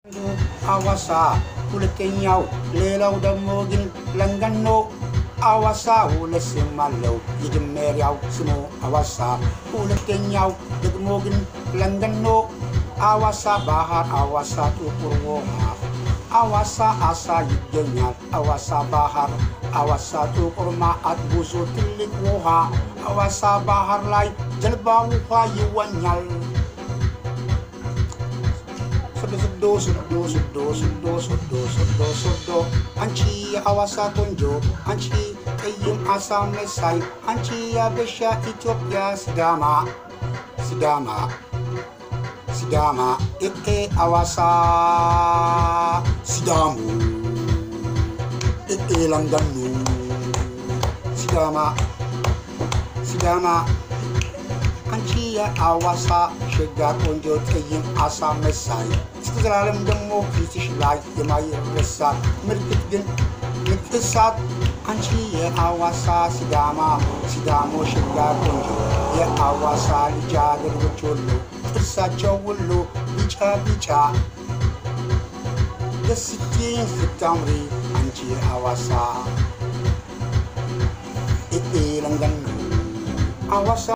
አዋሳ ሁለተኛው ሌላው ደግሞ ግን ለንገኖ አዋሳ ሁለት ስም አለው የመጀመሪያው ስሙ አዋሳ ሁለተኛው ደግሞ ግን ለንገኖ አዋሳ ባህር አዋሳ ጥቁር ውሃ አዋሳ አሳ ይገኛል አዋሳ ባህር አዋሳ ጥቁር ማዕት ብዙ ትልቅ ውሃ አዋሳ ባህር ላይ ጀልባ ውሃ ይዋኛል ሶዶ አንቺ አዋሳ ቆንጆ አንቺ ቀይም አሳ መሳይ አንቺ ያበሻ ኢትዮጵያ ሲዳማ አዋሳ ሲዳሙ ለንደኑ ሲዳማ አንቺ የአዋሳ ሸጋ ቆንጆ ቀይም አሳ መሳይ እስከ ዘላለም ደግሞ ፊትሽ ላይ የማይረሳ ምልክት ግን ምትሳት አንቺ የአዋሳ ሲዳሞ ሸጋ ቆንጆ የአዋሳ ልጃገረዶች ሁሉ ጥርሳቸው ሁሉ ቢጫ ደስ ስታምሪ አንቺ የአዋሳ ለንደኑ አዋሳ